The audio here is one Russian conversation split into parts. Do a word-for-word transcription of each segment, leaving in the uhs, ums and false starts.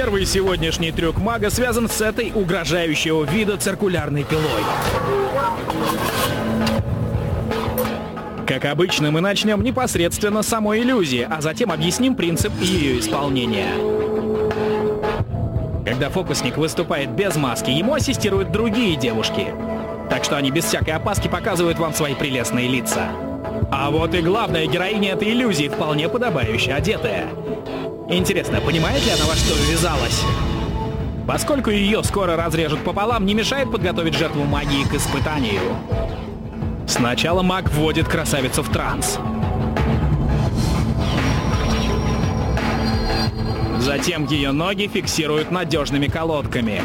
Первый сегодняшний трюк мага связан с этой угрожающего вида циркулярной пилой. Как обычно, мы начнем непосредственно с самой иллюзии, а затем объясним принцип ее исполнения. Когда фокусник выступает без маски, ему ассистируют другие девушки. Так что они без всякой опаски показывают вам свои прелестные лица. А вот и главная героиня этой иллюзии, вполне подобающе одетая. Интересно, понимает ли она, во что ввязалась? Поскольку ее скоро разрежут пополам, не мешает подготовить жертву магии к испытанию. Сначала маг вводит красавицу в транс. Затем ее ноги фиксируют надежными колодками.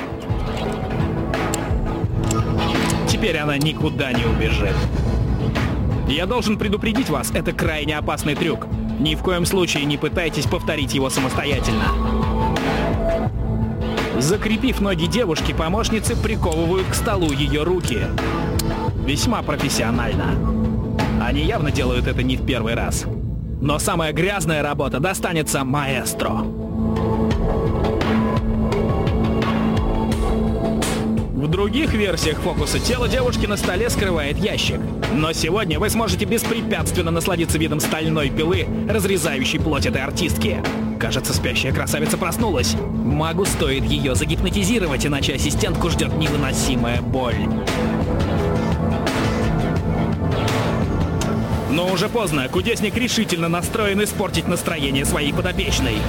Теперь она никуда не убежит. Я должен предупредить вас, это крайне опасный трюк. Ни в коем случае не пытайтесь повторить его самостоятельно. Закрепив ноги девушки, помощницы приковывают к столу ее руки. Весьма профессионально. Они явно делают это не в первый раз. Но самая грязная работа достанется маэстро. В других версиях фокуса тело девушки на столе скрывает ящик. Но сегодня вы сможете беспрепятственно насладиться видом стальной пилы, разрезающей плоть этой артистки. Кажется, спящая красавица проснулась. Магу стоит ее загипнотизировать, иначе ассистентку ждет невыносимая боль. Но уже поздно. Кудесник решительно настроен испортить настроение своей подопечной.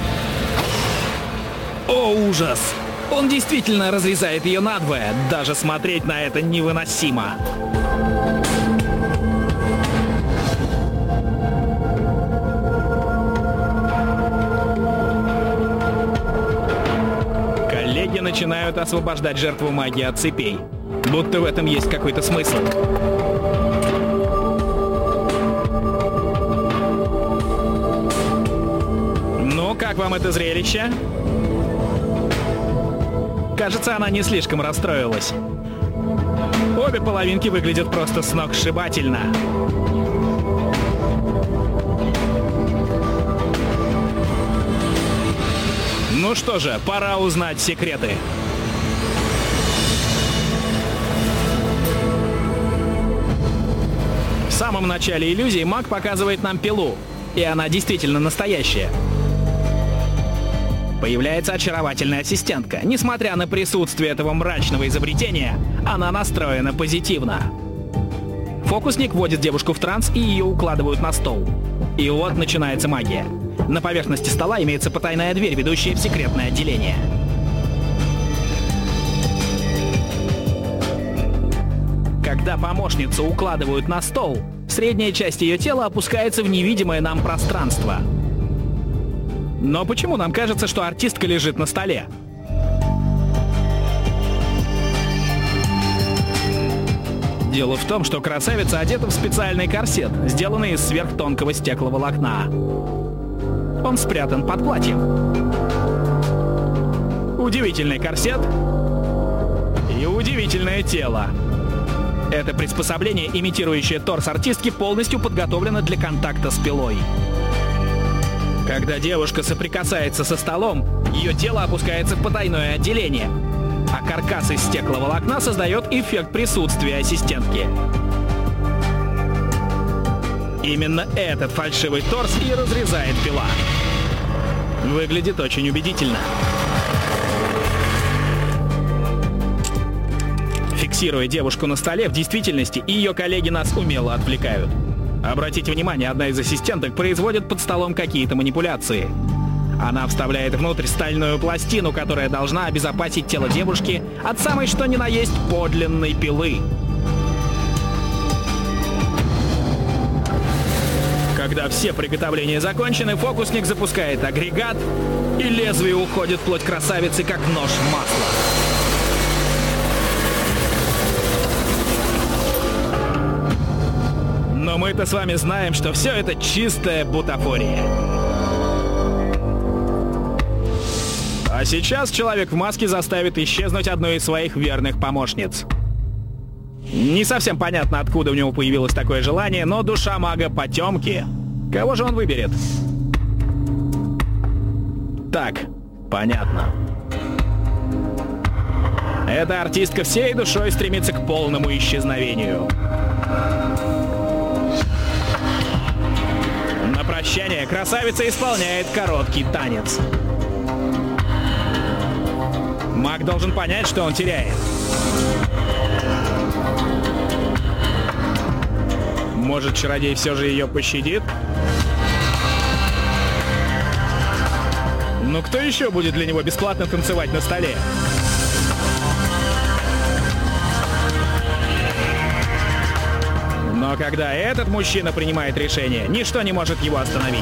О, ужас! Он действительно разрезает ее надвое. Даже смотреть на это невыносимо. Коллеги начинают освобождать жертву магии от цепей. Будто в этом есть какой-то смысл. Ну, как вам это зрелище? Кажется, она не слишком расстроилась. Обе половинки выглядят просто сногсшибательно. Ну что же, пора узнать секреты. В самом начале иллюзии маг показывает нам пилу, и она действительно настоящая. Появляется очаровательная ассистентка. Несмотря на присутствие этого мрачного изобретения, она настроена позитивно. Фокусник вводит девушку в транс, и ее укладывают на стол. И вот начинается магия. На поверхности стола имеется потайная дверь, ведущая в секретное отделение. Когда помощницу укладывают на стол, средняя часть ее тела опускается в невидимое нам пространство. Но почему нам кажется, что артистка лежит на столе? Дело в том, что красавица одета в специальный корсет, сделанный из сверхтонкого стекловолокна. Он спрятан под платьем. Удивительный корсет и удивительное тело. Это приспособление, имитирующее торс артистки, полностью подготовлено для контакта с пилой. Когда девушка соприкасается со столом, ее тело опускается в потайное отделение, а каркас из стекловолокна создает эффект присутствия ассистентки. Именно этот фальшивый торс и разрезает пила. Выглядит очень убедительно. Фиксируя девушку на столе, в действительности ее коллеги нас умело отвлекают. Обратите внимание, одна из ассистенток производит под столом какие-то манипуляции. Она вставляет внутрь стальную пластину, которая должна обезопасить тело девушки от самой что ни на есть подлинной пилы. Когда все приготовления закончены, фокусник запускает агрегат, и лезвие уходит в плоть красавицы, как нож в масло. Но мы-то с вами знаем, что все это чистая бутафория. А сейчас человек в маске заставит исчезнуть одну из своих верных помощниц. Не совсем понятно, откуда у него появилось такое желание, но душа мага потемки. Кого же он выберет? Так, понятно. Эта артистка всей душой стремится к полному исчезновению. На прощание красавица исполняет короткий танец. Маг должен понять, что он теряет. Может, чародей все же ее пощадит? Но кто еще будет для него бесплатно танцевать на столе? Но когда этот мужчина принимает решение, ничто не может его остановить.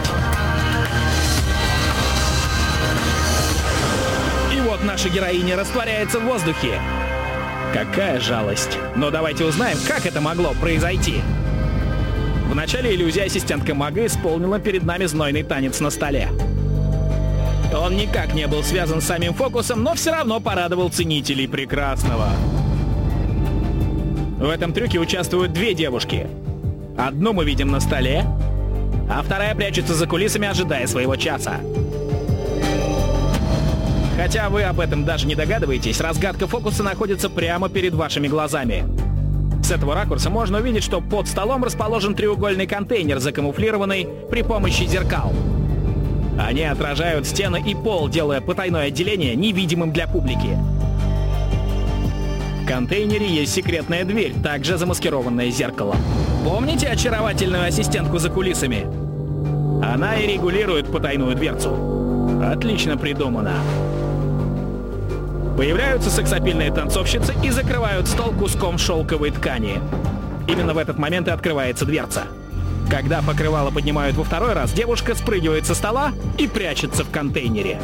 И вот наша героиня растворяется в воздухе. Какая жалость. Но давайте узнаем, как это могло произойти. В начале иллюзии ассистентка мага исполнила перед нами знойный танец на столе. Он никак не был связан с самим фокусом, но все равно порадовал ценителей прекрасного. В этом трюке участвуют две девушки. Одну мы видим на столе, а вторая прячется за кулисами, ожидая своего часа. Хотя вы об этом даже не догадываетесь, разгадка фокуса находится прямо перед вашими глазами. С этого ракурса можно увидеть, что под столом расположен треугольный контейнер, закамуфлированный при помощи зеркал. Они отражают стены и пол, делая потайное отделение невидимым для публики. В контейнере есть секретная дверь, также замаскированная зеркалом. Помните очаровательную ассистентку за кулисами? Она и регулирует потайную дверцу. Отлично придумано. Появляются сексапильные танцовщицы и закрывают стол куском шелковой ткани. Именно в этот момент и открывается дверца. Когда покрывало поднимают во второй раз, девушка спрыгивает со стола и прячется в контейнере.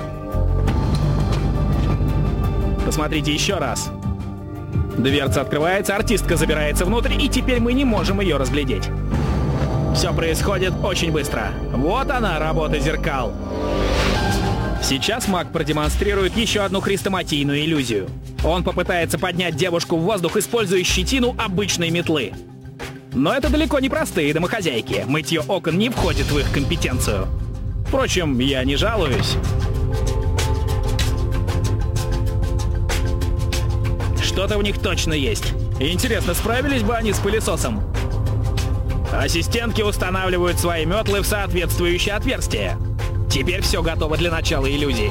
Посмотрите еще раз. Дверца открывается, артистка забирается внутрь, и теперь мы не можем ее разглядеть. Все происходит очень быстро. Вот она, работа зеркал. Сейчас маг продемонстрирует еще одну хрестоматийную иллюзию. Он попытается поднять девушку в воздух, используя щетину обычной метлы. Но это далеко не простые домохозяйки. Мытье окон не входит в их компетенцию. Впрочем, я не жалуюсь. Что-то в них точно есть. Интересно, справились бы они с пылесосом? Ассистентки устанавливают свои метлы в соответствующее отверстие. Теперь все готово для начала иллюзии.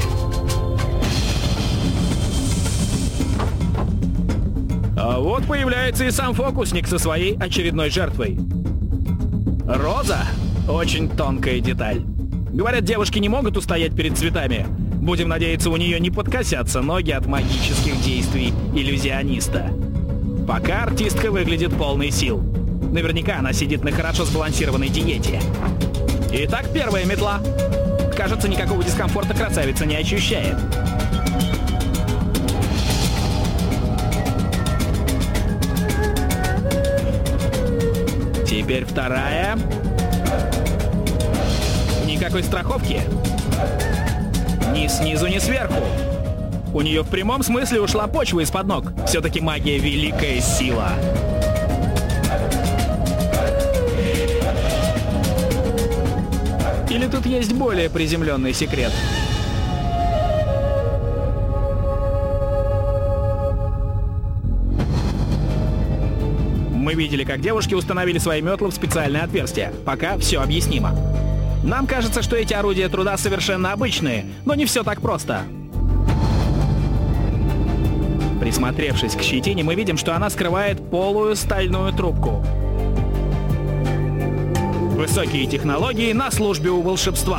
А вот появляется и сам фокусник со своей очередной жертвой. Роза — очень тонкая деталь. Говорят, девушки не могут устоять перед цветами. Будем надеяться, у нее не подкосятся ноги от магических действий иллюзиониста. Пока артистка выглядит полной сил. Наверняка она сидит на хорошо сбалансированной диете. Итак, первая метла. Кажется, никакого дискомфорта красавица не ощущает. Теперь вторая. Никакой страховки. Ни снизу, ни сверху. У нее в прямом смысле ушла почва из-под ног. Все-таки магия — великая сила. Или тут есть более приземленный секрет? Мы видели, как девушки установили свои метлы в специальное отверстие. Пока все объяснимо. Нам кажется, что эти орудия труда совершенно обычные, но не все так просто. Присмотревшись к щетине, мы видим, что она скрывает полую стальную трубку. Высокие технологии на службе у волшебства.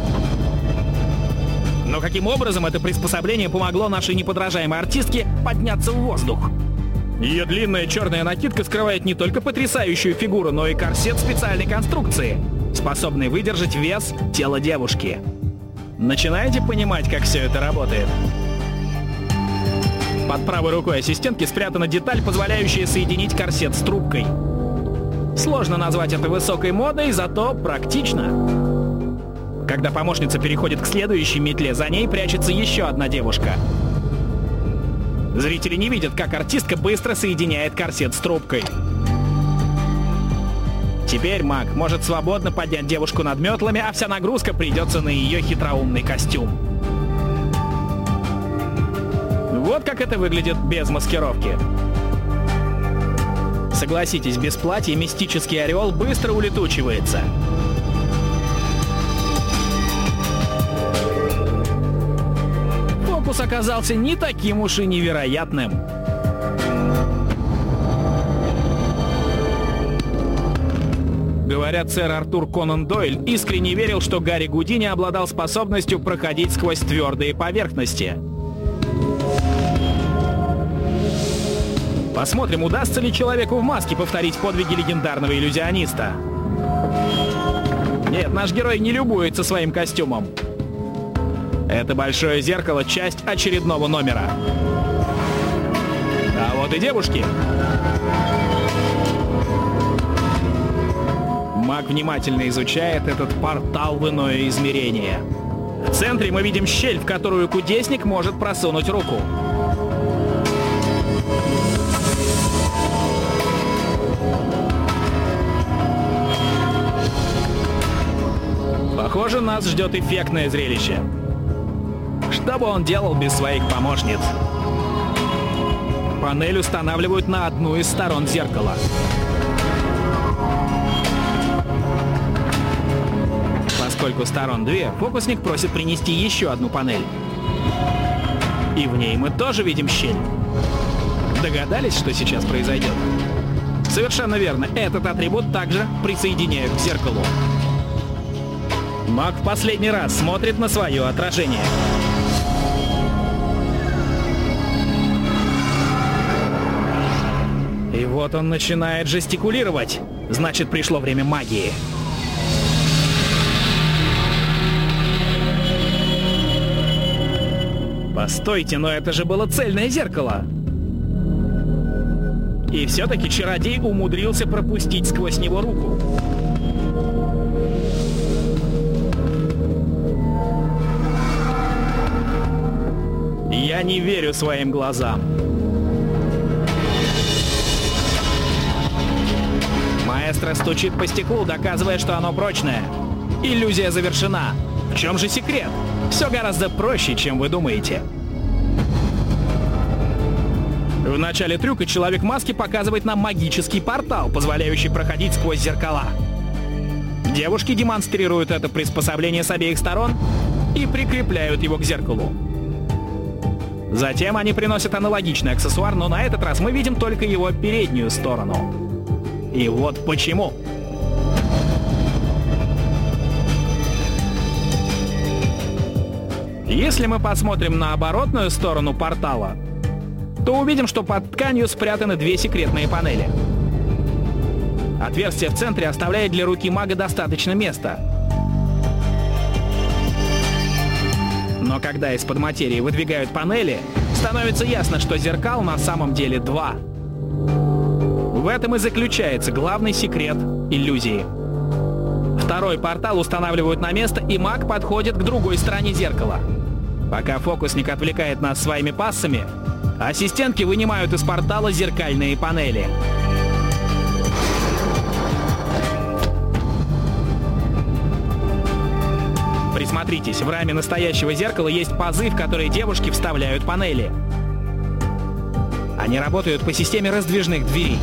Но каким образом это приспособление помогло нашей неподражаемой артистке подняться в воздух? Ее длинная черная накидка скрывает не только потрясающую фигуру, но и корсет специальной конструкции, способный выдержать вес тела девушки. Начинаете понимать, как все это работает? Под правой рукой ассистентки спрятана деталь, позволяющая соединить корсет с трубкой. Сложно назвать это высокой модой, зато практично. Когда помощница переходит к следующей метле, за ней прячется еще одна девушка. Зрители не видят, как артистка быстро соединяет корсет с трубкой. Теперь маг может свободно поднять девушку над метлами, а вся нагрузка придется на ее хитроумный костюм. Вот как это выглядит без маскировки. Согласитесь, без платья мистический ореол быстро улетучивается. Фокус оказался не таким уж и невероятным. Говорят, сэр Артур Конан Дойль искренне верил, что Гарри Гудини обладал способностью проходить сквозь твердые поверхности. Посмотрим, удастся ли человеку в маске повторить подвиги легендарного иллюзиониста. Нет, наш герой не любуется своим костюмом. Это большое зеркало — часть очередного номера. А вот и девушки. Маг внимательно изучает этот портал в иное измерение. В центре мы видим щель, в которую кудесник может просунуть руку. Похоже, нас ждет эффектное зрелище. Что бы он делал без своих помощниц? Панель устанавливают на одну из сторон зеркала. Поскольку сторон две, фокусник просит принести еще одну панель. И в ней мы тоже видим щель. Догадались, что сейчас произойдет? Совершенно верно, этот атрибут также присоединяют к зеркалу. Маг в последний раз смотрит на свое отражение. И вот он начинает жестикулировать. Значит, пришло время магии. Постойте, но это же было цельное зеркало. И все-таки чародей умудрился пропустить сквозь него руку. Я не верю своим глазам. Маэстро стучит по стеклу, доказывая, что оно прочное. Иллюзия завершена. В чем же секрет? Все гораздо проще, чем вы думаете. В начале трюка человек в маске показывает нам магический портал, позволяющий проходить сквозь зеркала. Девушки демонстрируют это приспособление с обеих сторон и прикрепляют его к зеркалу. Затем они приносят аналогичный аксессуар, но на этот раз мы видим только его переднюю сторону. И вот почему. Если мы посмотрим на оборотную сторону портала, то увидим, что под тканью спрятаны две секретные панели. Отверстие в центре оставляет для руки мага достаточно места. Но когда из-под материи выдвигают панели, становится ясно, что зеркал на самом деле два. В этом и заключается главный секрет иллюзии. Второй портал устанавливают на место, и маг подходит к другой стороне зеркала. Пока фокусник отвлекает нас своими пассами, ассистентки вынимают из портала зеркальные панели. Присмотритесь, в раме настоящего зеркала есть пазы, в которые девушки вставляют панели. Они работают по системе раздвижных дверей.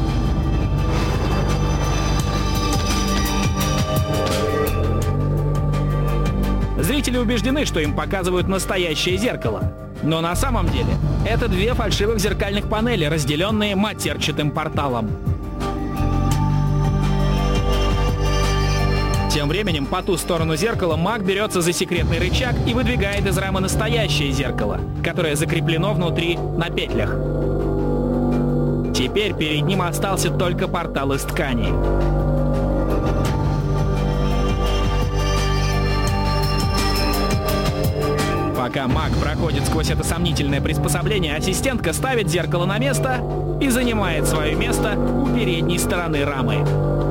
Зрители убеждены, что им показывают настоящее зеркало. Но на самом деле это две фальшивых зеркальных панели, разделенные матерчатым порталом. Тем временем по ту сторону зеркала маг берется за секретный рычаг и выдвигает из рамы настоящее зеркало, которое закреплено внутри на петлях. Теперь перед ним остался только портал из ткани. Пока маг проходит сквозь это сомнительное приспособление, ассистентка ставит зеркало на место и занимает свое место у передней стороны рамы.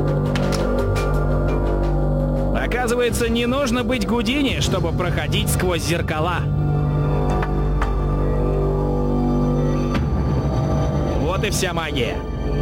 Оказывается, не нужно быть Гудини, чтобы проходить сквозь зеркала. Вот и вся магия.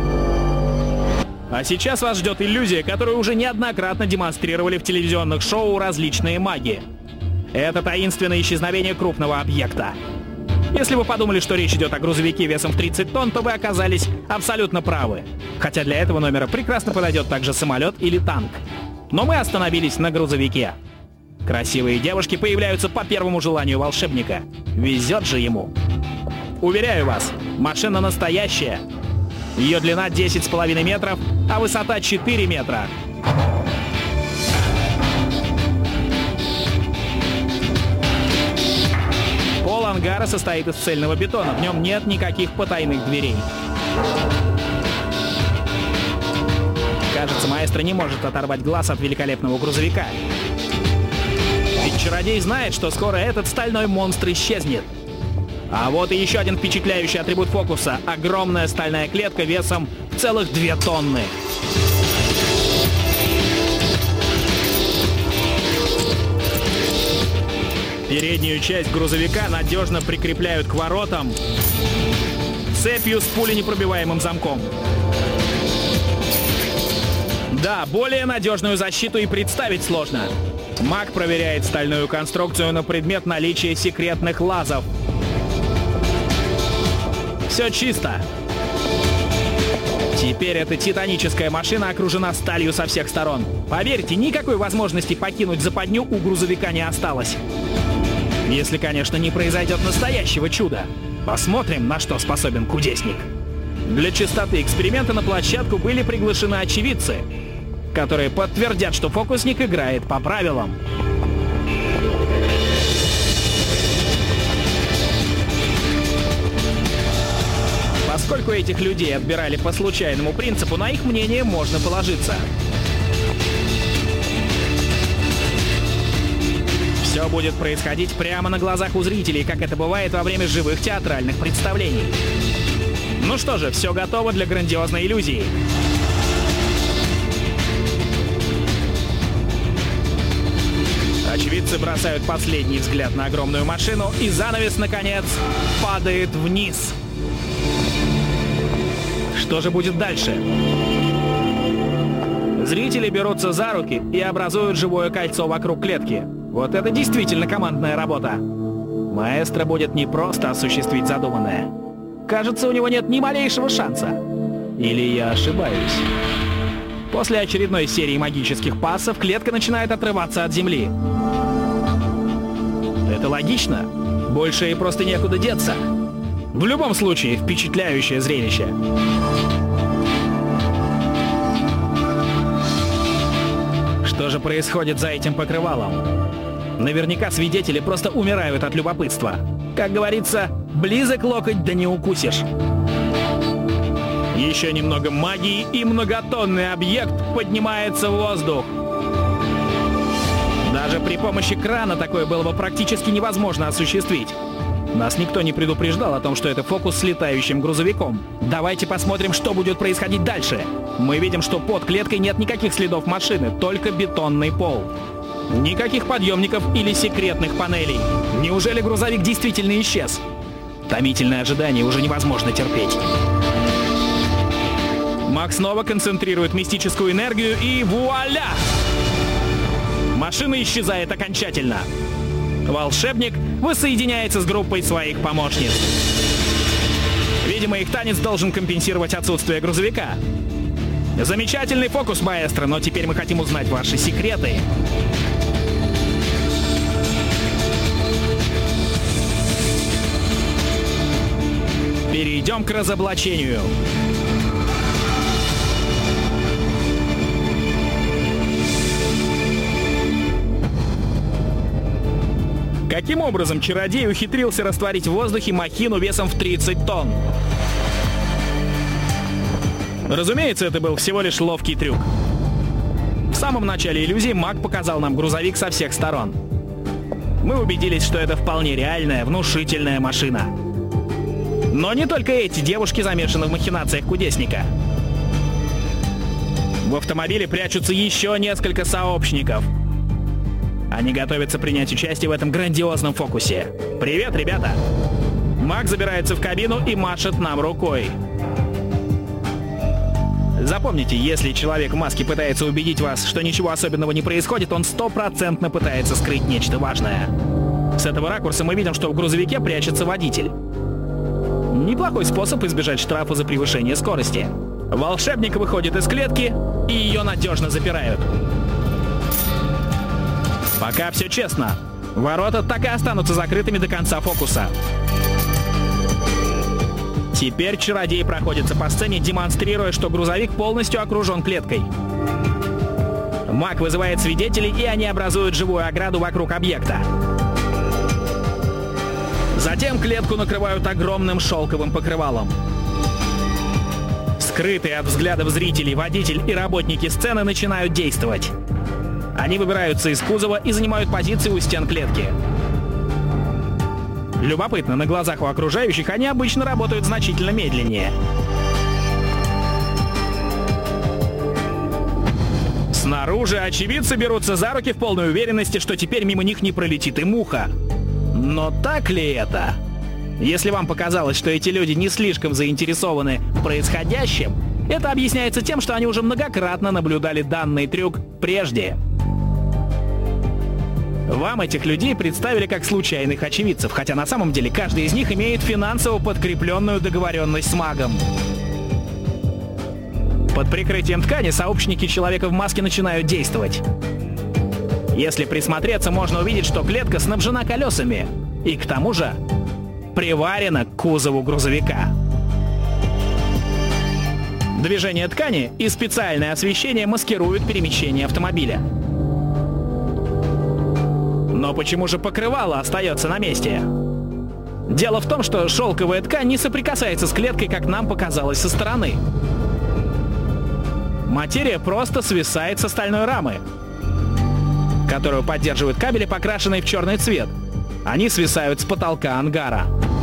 А сейчас вас ждет иллюзия, которую уже неоднократно демонстрировали в телевизионных шоу различные маги. Это таинственное исчезновение крупного объекта. Если вы подумали, что речь идет о грузовике весом в тридцать тонн, то вы оказались абсолютно правы. Хотя для этого номера прекрасно подойдет также самолет или танк. Но мы остановились на грузовике. Красивые девушки появляются по первому желанию волшебника. Везет же ему. Уверяю вас, машина настоящая. Ее длина десять с половиной метров, а высота четыре метра. Пол ангара состоит из цельного бетона, в нем нет никаких потайных дверей. Кажется, маэстро не может оторвать глаз от великолепного грузовика. Ведь чародей знает, что скоро этот стальной монстр исчезнет. А вот и еще один впечатляющий атрибут фокуса — огромная стальная клетка весом в целых две тонны. Переднюю часть грузовика надежно прикрепляют к воротам цепью с пуленепробиваемым замком. Да, более надежную защиту и представить сложно. Маг проверяет стальную конструкцию на предмет наличия секретных лазов. Все чисто. Теперь эта титаническая машина окружена сталью со всех сторон. Поверьте, никакой возможности покинуть западню у грузовика не осталось. Если, конечно, не произойдет настоящего чуда. Посмотрим, на что способен кудесник. Для чистоты эксперимента на площадку были приглашены очевидцы, которые подтвердят, что фокусник играет по правилам. Поскольку этих людей отбирали по случайному принципу, на их мнение можно положиться. Все будет происходить прямо на глазах у зрителей, как это бывает во время живых театральных представлений. Ну что же, все готово для грандиозной иллюзии. Очевидцы бросают последний взгляд на огромную машину, и занавес, наконец, падает вниз. Что же будет дальше? Зрители берутся за руки и образуют живое кольцо вокруг клетки. Вот это действительно командная работа. Маэстро будет не просто осуществить задуманное. Кажется, у него нет ни малейшего шанса. Или я ошибаюсь? После очередной серии магических пассов клетка начинает отрываться от земли. Это логично. Больше ей просто некуда деться. В любом случае, впечатляющее зрелище. Что же происходит за этим покрывалом? Наверняка свидетели просто умирают от любопытства. Как говорится, близок локоть, да не укусишь. Еще немного магии, и многотонный объект поднимается в воздух. Даже при помощи крана такое было бы практически невозможно осуществить. Нас никто не предупреждал о том, что это фокус с летающим грузовиком. Давайте посмотрим, что будет происходить дальше. Мы видим, что под клеткой нет никаких следов машины, только бетонный пол. Никаких подъемников или секретных панелей. Неужели грузовик действительно исчез? Томительное ожидание уже невозможно терпеть. Маг снова концентрирует мистическую энергию, и вуаля! Машина исчезает окончательно. Волшебник воссоединяется с группой своих помощниц. Видимо, их танец должен компенсировать отсутствие грузовика. Замечательный фокус, маэстро, но теперь мы хотим узнать ваши секреты. Перейдем к разоблачению. Каким образом чародей ухитрился растворить в воздухе махину весом в тридцать тонн? Разумеется, это был всего лишь ловкий трюк. В самом начале иллюзии маг показал нам грузовик со всех сторон. Мы убедились, что это вполне реальная, внушительная машина. Но не только эти девушки замешаны в махинациях кудесника. В автомобиле прячутся еще несколько сообщников. Они готовятся принять участие в этом грандиозном фокусе. Привет, ребята! Маг забирается в кабину и машет нам рукой. Запомните, если человек в маске пытается убедить вас, что ничего особенного не происходит, он стопроцентно пытается скрыть нечто важное. С этого ракурса мы видим, что в грузовике прячется водитель. Неплохой способ избежать штрафа за превышение скорости. Волшебник выходит из клетки, и ее надежно запирают. Пока все честно. Ворота так и останутся закрытыми до конца фокуса. Теперь чародей проходится по сцене, демонстрируя, что грузовик полностью окружен клеткой. Маг вызывает свидетелей, и они образуют живую ограду вокруг объекта. Затем клетку накрывают огромным шелковым покрывалом. Скрытые от взглядов зрителей водитель и работники сцены начинают действовать. Они выбираются из кузова и занимают позиции у стен клетки. Любопытно, на глазах у окружающих они обычно работают значительно медленнее. Снаружи очевидцы берутся за руки в полной уверенности, что теперь мимо них не пролетит и муха. Но так ли это? Если вам показалось, что эти люди не слишком заинтересованы в происходящем, это объясняется тем, что они уже многократно наблюдали данный трюк прежде. Вам этих людей представили как случайных очевидцев, хотя на самом деле каждый из них имеет финансово подкрепленную договоренность с магом. Под прикрытием ткани сообщники Человека в маске начинают действовать. Если присмотреться, можно увидеть, что клетка снабжена колесами и, к тому же, приварена к кузову грузовика. Движение ткани и специальное освещение маскируют перемещение автомобиля. Но почему же покрывало остается на месте? Дело в том, что шелковая ткань не соприкасается с клеткой, как нам показалось со стороны. Материя просто свисает со стальной рамы, которую поддерживают кабели, покрашенные в черный цвет. Они свисают с потолка ангара.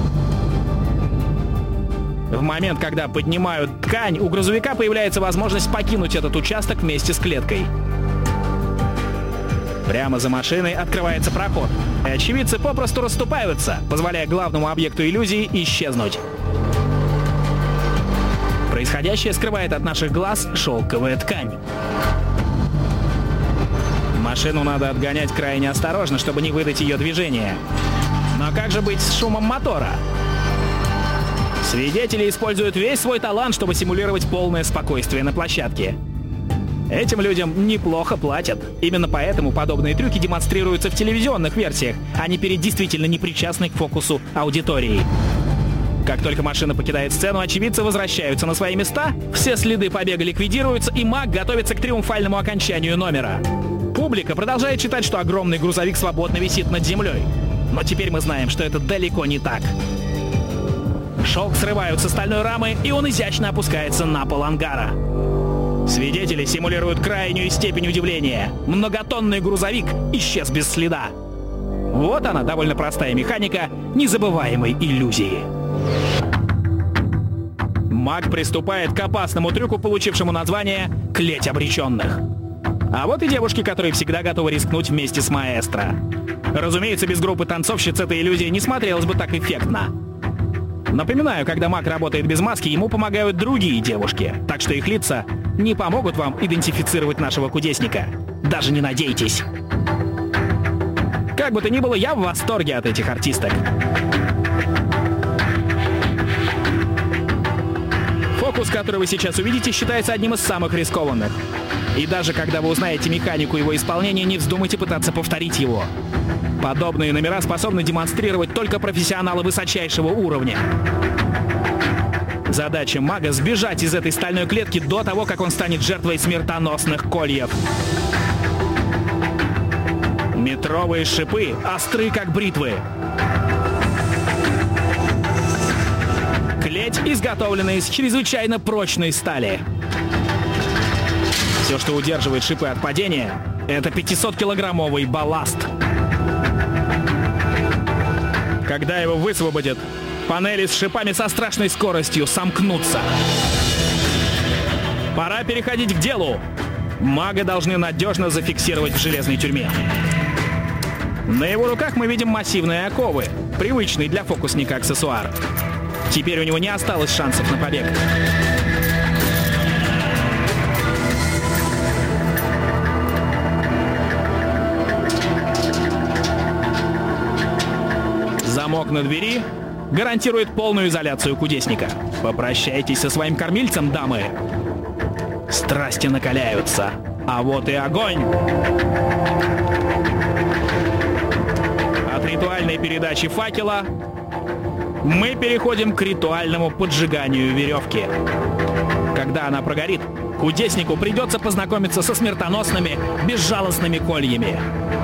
В момент, когда поднимают ткань, у грузовика появляется возможность покинуть этот участок вместе с клеткой. Прямо за машиной открывается проход, и очевидцы попросту расступаются, позволяя главному объекту иллюзии исчезнуть. Происходящее скрывает от наших глаз шелковая ткань. Машину надо отгонять крайне осторожно, чтобы не выдать ее движение. Но как же быть с шумом мотора? Свидетели используют весь свой талант, чтобы симулировать полное спокойствие на площадке. Этим людям неплохо платят. Именно поэтому подобные трюки демонстрируются в телевизионных версиях, а не перед действительно непричастной к фокусу аудиторией. Как только машина покидает сцену, очевидцы возвращаются на свои места, все следы побега ликвидируются, и маг готовится к триумфальному окончанию номера. Публика продолжает считать, что огромный грузовик свободно висит над землей. Но теперь мы знаем, что это далеко не так. Шелк срывают со стальной рамы, и он изящно опускается на пол ангара. Свидетели симулируют крайнюю степень удивления. Многотонный грузовик исчез без следа. Вот она, довольно простая механика незабываемой иллюзии. Маг приступает к опасному трюку, получившему название «Клеть обреченных». А вот и девушки, которые всегда готовы рискнуть вместе с маэстро. Разумеется, без группы танцовщиц эта иллюзия не смотрелась бы так эффектно. Напоминаю, когда маг работает без маски, ему помогают другие девушки, так что их лица не помогут вам идентифицировать нашего кудесника. Даже не надейтесь. Как бы то ни было, я в восторге от этих артисток. Фокус, который вы сейчас увидите, считается одним из самых рискованных. И даже когда вы узнаете механику его исполнения, не вздумайте пытаться повторить его. Подобные номера способны демонстрировать только профессионалы высочайшего уровня. Задача мага — сбежать из этой стальной клетки до того, как он станет жертвой смертоносных кольев. Метровые шипы остры, как бритвы. Клеть изготовлена из чрезвычайно прочной стали. Все, что удерживает шипы от падения, это пятисоткилограммовый балласт. Когда его высвободят, панели с шипами со страшной скоростью сомкнутся. Пора переходить к делу. Мага должны надежно зафиксировать в железной тюрьме. На его руках мы видим массивные оковы, привычный для фокусника аксессуар. Теперь у него не осталось шансов на побег. Замок на двери гарантирует полную изоляцию кудесника. Попрощайтесь со своим кормильцем, дамы. Страсти накаляются. А вот и огонь! От ритуальной передачи факела мы переходим к ритуальному поджиганию веревки. Когда она прогорит, кудеснику придется познакомиться со смертоносными, безжалостными кольями.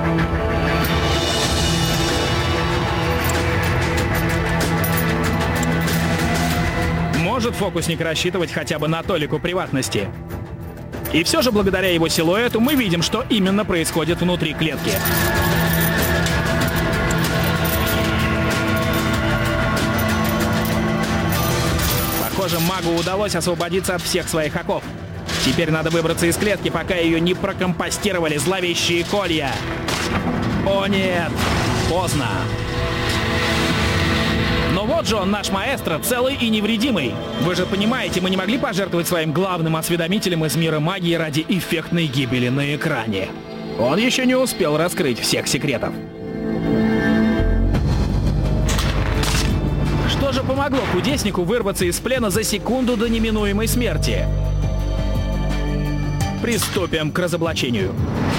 Может фокусник рассчитывать хотя бы на толику приватности? И все же, благодаря его силуэту, мы видим, что именно происходит внутри клетки. Похоже, магу удалось освободиться от всех своих оков. Теперь надо выбраться из клетки, пока ее не прокомпостировали зловещие колья. О нет, поздно. Но вот же он, наш маэстро, целый и невредимый. Вы же понимаете, мы не могли пожертвовать своим главным осведомителем из мира магии ради эффектной гибели на экране. Он еще не успел раскрыть всех секретов. Что же помогло кудеснику вырваться из плена за секунду до неминуемой смерти? Приступим к разоблачению.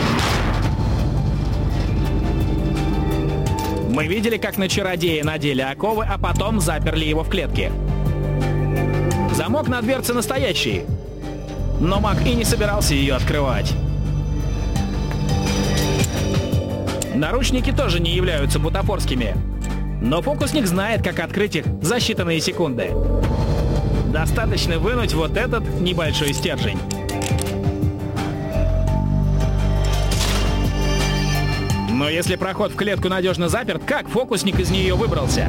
Мы видели, как на чародея надели оковы, а потом заперли его в клетке. Замок на дверце настоящий, но маг и не собирался ее открывать. Наручники тоже не являются бутафорскими, но фокусник знает, как открыть их за считанные секунды. Достаточно вынуть вот этот небольшой стержень. Но если проход в клетку надежно заперт, как фокусник из нее выбрался?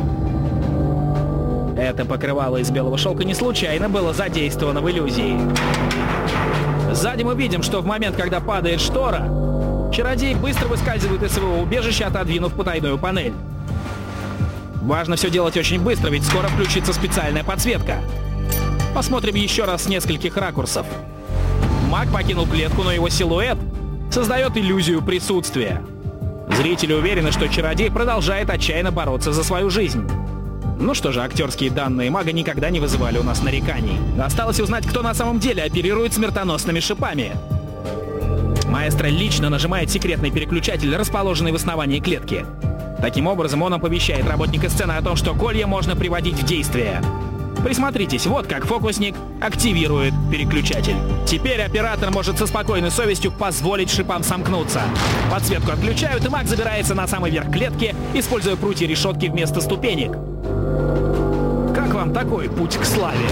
Это покрывало из белого шелка не случайно было задействовано в иллюзии. Сзади мы видим, что в момент, когда падает штора, чародей быстро выскальзывает из своего убежища, отодвинув потайную панель. Важно все делать очень быстро, ведь скоро включится специальная подсветка. Посмотрим еще раз с нескольких ракурсов. Маг покинул клетку, но его силуэт создает иллюзию присутствия. Зрители уверены, что чародей продолжает отчаянно бороться за свою жизнь. Ну что же, актерские данные мага никогда не вызывали у нас нареканий. Осталось узнать, кто на самом деле оперирует смертоносными шипами. Маэстро лично нажимает секретный переключатель, расположенный в основании клетки. Таким образом, он оповещает работника сцены о том, что колья можно приводить в действие. Присмотритесь, вот как фокусник активирует переключатель. Теперь оператор может со спокойной совестью позволить шипам сомкнуться. Подсветку отключают, и маг забирается на самый верх клетки, используя прутья решетки вместо ступенек. Как вам такой путь к славе?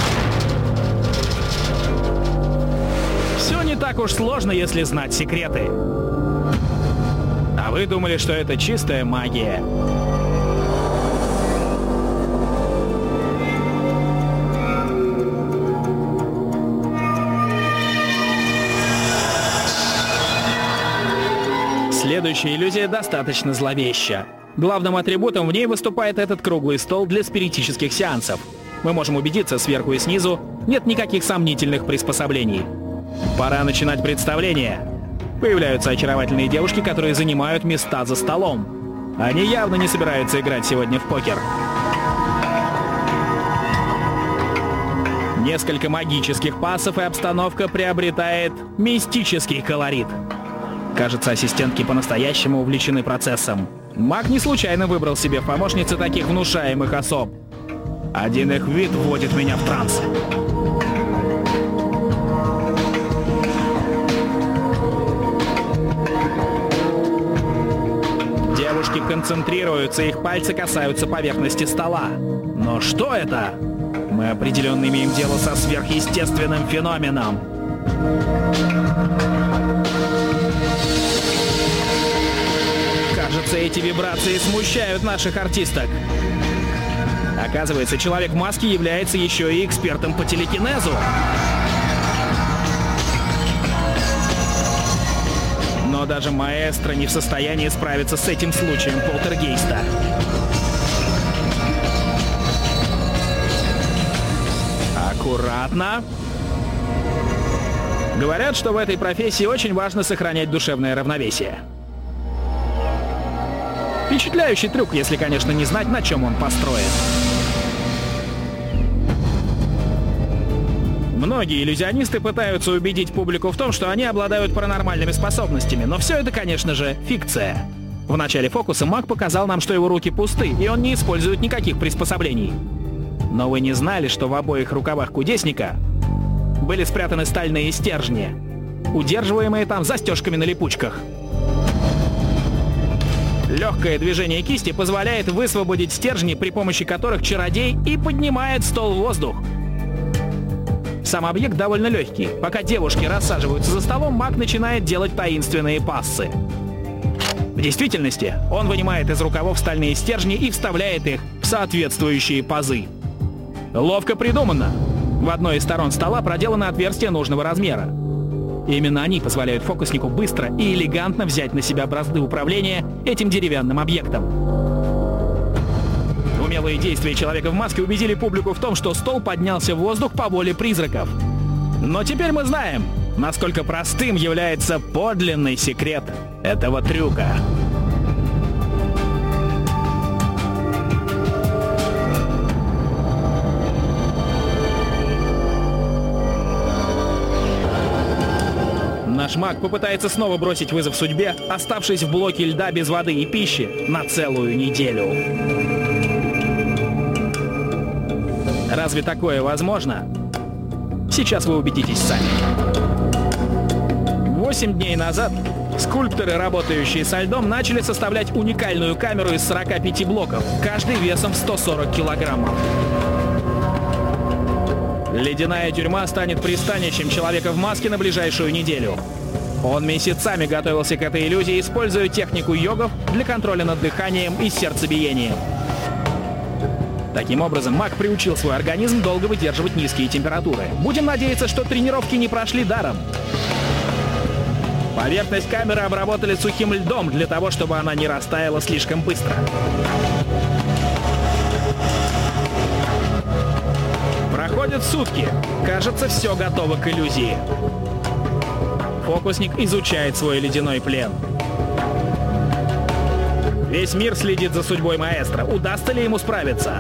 Все не так уж сложно, если знать секреты. А вы думали, что это чистая магия? Следующая иллюзия достаточно зловеща. Главным атрибутом в ней выступает этот круглый стол для спиритических сеансов. Мы можем убедиться, сверху и снизу нет никаких сомнительных приспособлений. Пора начинать представление. Появляются очаровательные девушки, которые занимают места за столом. Они явно не собираются играть сегодня в покер. Несколько магических пассов, и обстановка приобретает мистический колорит. Кажется, ассистентки по-настоящему увлечены процессом. Маг не случайно выбрал себе в помощницы таких внушаемых особ. Один их вид вводит меня в транс. Девушки концентрируются, их пальцы касаются поверхности стола. Но что это? Мы определенно имеем дело со сверхъестественным феноменом. Кажется, эти вибрации смущают наших артисток. Оказывается, человек в маске является еще и экспертом по телекинезу. Но даже маэстро не в состоянии справиться с этим случаем полтергейста. Аккуратно. Говорят, что в этой профессии очень важно сохранять душевное равновесие. Впечатляющий трюк, если, конечно, не знать, на чем он построен. Многие иллюзионисты пытаются убедить публику в том, что они обладают паранормальными способностями, но все это, конечно же, фикция. В начале фокуса маг показал нам, что его руки пусты, и он не использует никаких приспособлений. Но вы не знали, что в обоих рукавах кудесника были спрятаны стальные стержни, удерживаемые там застежками на липучках. Легкое движение кисти позволяет высвободить стержни, при помощи которых чародей и поднимает стол в воздух. Сам объект довольно легкий. Пока девушки рассаживаются за столом, маг начинает делать таинственные пассы. В действительности, он вынимает из рукавов стальные стержни и вставляет их в соответствующие пазы. Ловко придумано. В одной из сторон стола проделано отверстие нужного размера. Именно они позволяют фокуснику быстро и элегантно взять на себя бразды управления этим деревянным объектом. Умелые действия человека в маске убедили публику в том, что стол поднялся в воздух по воле призраков. Но теперь мы знаем, насколько простым является подлинный секрет этого трюка. Наш маг попытается снова бросить вызов судьбе, оставшись в блоке льда без воды и пищи на целую неделю. Разве такое возможно? Сейчас вы убедитесь сами. Восемь дней назад скульпторы, работающие со льдом, начали составлять уникальную камеру из сорока пяти блоков, каждый весом в сто сорок килограммов. Ледяная тюрьма станет пристанищем человека в маске на ближайшую неделю. Он месяцами готовился к этой иллюзии, используя технику йогов для контроля над дыханием и сердцебиением. Таким образом, маг приучил свой организм долго выдерживать низкие температуры. Будем надеяться, что тренировки не прошли даром. Поверхность камеры обработали сухим льдом для того, чтобы она не растаяла слишком быстро. Проходят сутки. Кажется, все готово к иллюзии. Фокусник изучает свой ледяной плен. Весь мир следит за судьбой маэстро. Удастся ли ему справиться?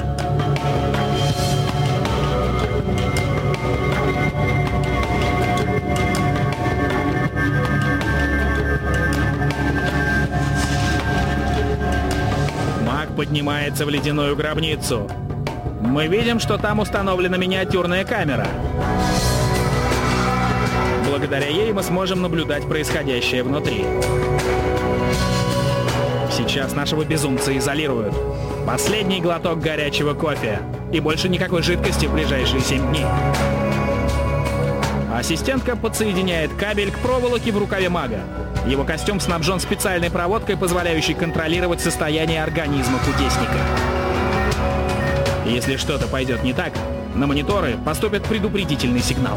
Маг поднимается в ледяную гробницу. Мы видим, что там установлена миниатюрная камера. Благодаря ей мы сможем наблюдать происходящее внутри. Сейчас нашего безумца изолируют. Последний глоток горячего кофе. И больше никакой жидкости в ближайшие семь дней. Ассистентка подсоединяет кабель к проволоке в рукаве мага. Его костюм снабжен специальной проводкой, позволяющей контролировать состояние организма кудесника. Если что-то пойдет не так, на мониторы поступит предупредительный сигнал.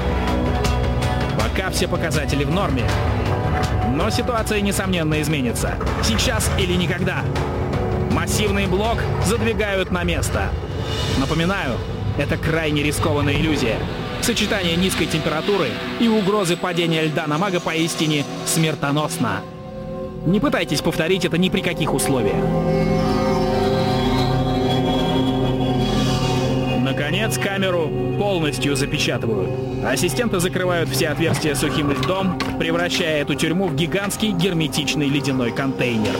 Пока все показатели в норме, но ситуация, несомненно, изменится. Сейчас или никогда. Массивный блок задвигают на место. Напоминаю, это крайне рискованная иллюзия. Сочетание низкой температуры и угрозы падения льда на мага поистине смертоносно. Не пытайтесь повторить это ни при каких условиях. Наконец, камеру полностью запечатывают. Ассистенты закрывают все отверстия сухим льдом, превращая эту тюрьму в гигантский герметичный ледяной контейнер.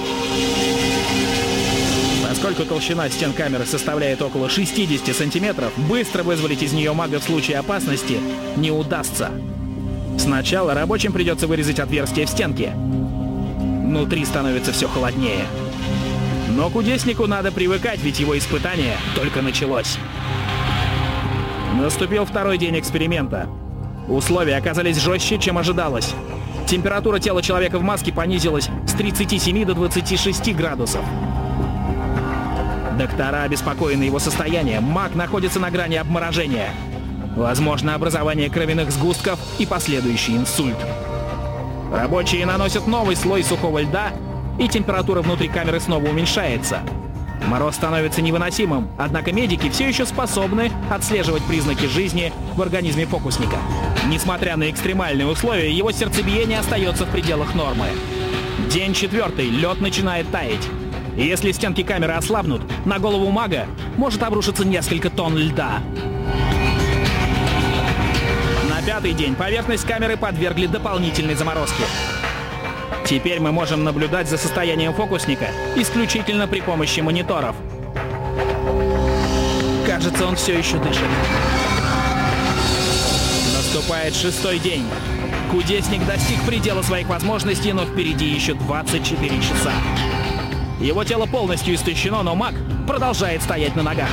Поскольку толщина стен камеры составляет около шестидесяти сантиметров, быстро вызволить из нее мага в случае опасности не удастся. Сначала рабочим придется вырезать отверстие в стенке. Внутри становится все холоднее. Но кудеснику надо привыкать, ведь его испытание только началось. Наступил второй день эксперимента. Условия оказались жестче, чем ожидалось. Температура тела человека в маске понизилась с тридцати семи до двадцати шести градусов. Доктора обеспокоены его состоянием. Маг находится на грани обморожения. Возможно образование кровяных сгустков и последующий инсульт. Рабочие наносят новый слой сухого льда, и температура внутри камеры снова уменьшается. Мороз становится невыносимым, однако медики все еще способны отслеживать признаки жизни в организме фокусника. Несмотря на экстремальные условия, его сердцебиение остается в пределах нормы. День четвертый. Лед начинает таять. И если стенки камеры ослабнут, на голову мага может обрушиться несколько тонн льда. На пятый день поверхность камеры подвергли дополнительной заморозке. Теперь мы можем наблюдать за состоянием фокусника исключительно при помощи мониторов. Кажется, он все еще дышит. Наступает шестой день. Кудесник достиг предела своих возможностей, но впереди еще двадцать четыре часа. Его тело полностью истощено, но маг продолжает стоять на ногах.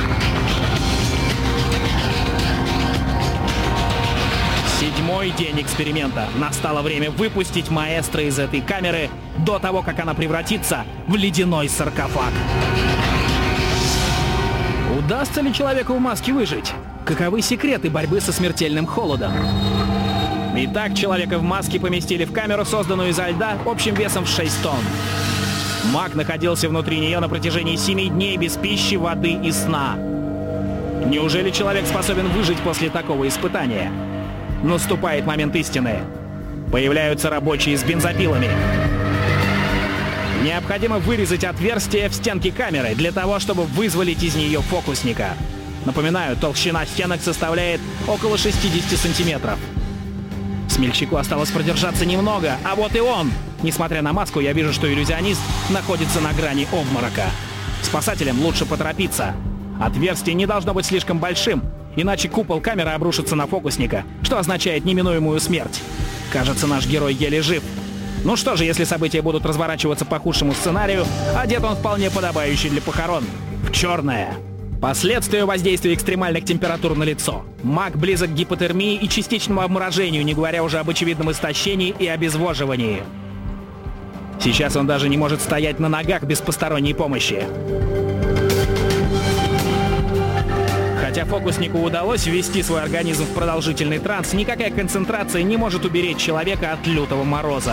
Седьмой день эксперимента. Настало время выпустить маэстро из этой камеры до того, как она превратится в ледяной саркофаг. Удастся ли человеку в маске выжить? Каковы секреты борьбы со смертельным холодом? Итак, человека в маске поместили в камеру, созданную изо льда, общим весом в шесть тонн. Маг находился внутри нее на протяжении семи дней без пищи, воды и сна. Неужели человек способен выжить после такого испытания? Наступает момент истины. Появляются рабочие с бензопилами. Необходимо вырезать отверстие в стенке камеры для того, чтобы вызволить из нее фокусника. Напоминаю, толщина стенок составляет около шестидесяти сантиметров. Смельчаку осталось продержаться немного, а вот и он. Несмотря на маску, я вижу, что иллюзионист находится на грани обморока. Спасателям лучше поторопиться. Отверстие не должно быть слишком большим, иначе купол камеры обрушится на фокусника, что означает неминуемую смерть. Кажется, наш герой еле жив. Ну что же, если события будут разворачиваться по худшему сценарию, одет он вполне подобающий для похорон. В черное. Последствия воздействия экстремальных температур на лицо. Маг близок к гипотермии и частичному обморожению, не говоря уже об очевидном истощении и обезвоживании. Сейчас он даже не может стоять на ногах без посторонней помощи. Хотя фокуснику удалось ввести свой организм в продолжительный транс, никакая концентрация не может уберечь человека от лютого мороза.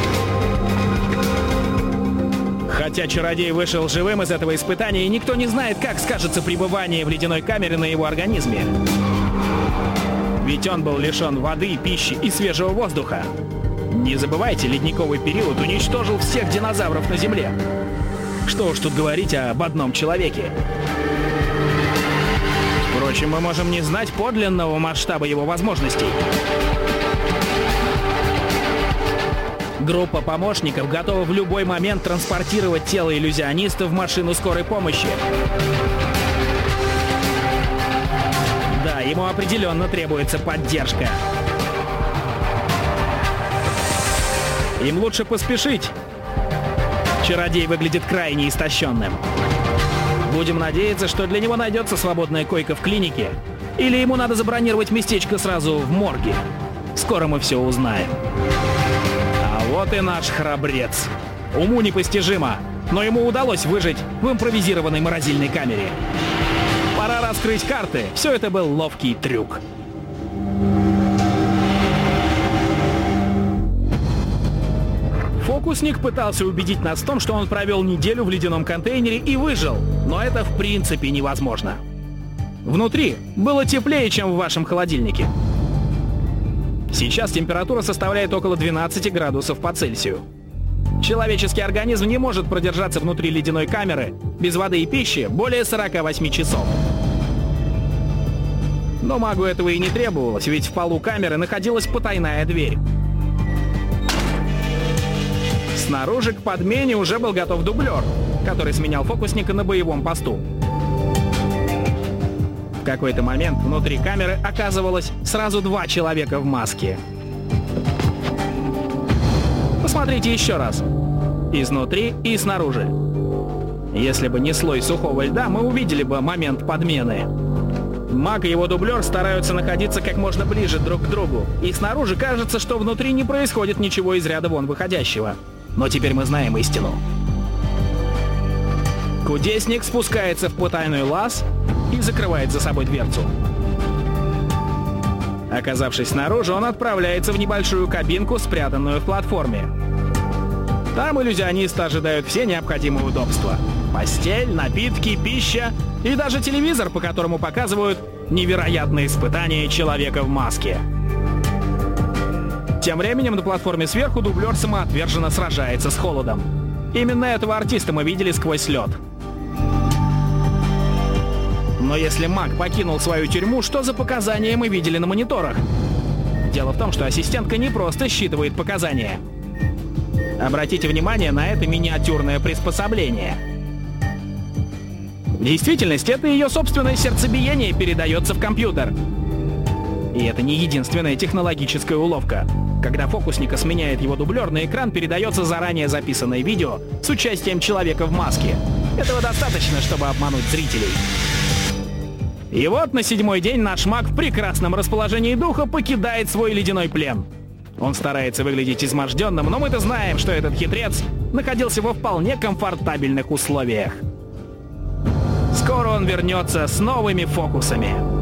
Хотя чародей вышел живым из этого испытания, никто не знает, как скажется пребывание в ледяной камере на его организме. Ведь он был лишен воды, пищи и свежего воздуха. Не забывайте, ледниковый период уничтожил всех динозавров на Земле. Что уж тут говорить об одном человеке. Впрочем, мы можем не знать подлинного масштаба его возможностей. Группа помощников готова в любой момент транспортировать тело иллюзиониста в машину скорой помощи. Да, ему определенно требуется поддержка. Им лучше поспешить. Чародей выглядит крайне истощенным. Будем надеяться, что для него найдется свободная койка в клинике, или ему надо забронировать местечко сразу в морге. Скоро мы все узнаем. А вот и наш храбрец. Уму непостижимо, но ему удалось выжить в импровизированной морозильной камере. Пора раскрыть карты. Все это был ловкий трюк. Фокусник пытался убедить нас в том, что он провел неделю в ледяном контейнере и выжил, но это в принципе невозможно. Внутри было теплее, чем в вашем холодильнике. Сейчас температура составляет около двенадцати градусов по Цельсию. Человеческий организм не может продержаться внутри ледяной камеры без воды и пищи более сорока восьми часов. Но магу этого и не требовалось, ведь в полу камеры находилась потайная дверь. Снаружи к подмене уже был готов дублер, который сменял фокусника на боевом посту. В какой-то момент внутри камеры оказывалось сразу два человека в маске. Посмотрите еще раз. Изнутри и снаружи. Если бы не слой сухого льда, мы увидели бы момент подмены. Маг и его дублер стараются находиться как можно ближе друг к другу. И снаружи кажется, что внутри не происходит ничего из ряда вон выходящего. Но теперь мы знаем истину. Кудесник спускается в потайной лаз и закрывает за собой дверцу. Оказавшись снаружи, он отправляется в небольшую кабинку, спрятанную в платформе. Там иллюзиониста ожидают все необходимые удобства. Постель, напитки, пища и даже телевизор, по которому показывают невероятные испытания человека в маске. Тем временем на платформе сверху дублер самоотверженно сражается с холодом. Именно этого артиста мы видели сквозь лед. Но если маг покинул свою тюрьму, что за показания мы видели на мониторах? Дело в том, что ассистентка не просто считывает показания. Обратите внимание на это миниатюрное приспособление. В действительности, это ее собственное сердцебиение передается в компьютер. И это не единственная технологическая уловка. Когда фокусника сменяет его дублер, на экран передается заранее записанное видео с участием человека в маске. Этого достаточно, чтобы обмануть зрителей. И вот на седьмой день наш маг в прекрасном расположении духа покидает свой ледяной плен. Он старается выглядеть изможденным, но мы-то знаем, что этот хитрец находился во вполне комфортабельных условиях. Скоро он вернется с новыми фокусами.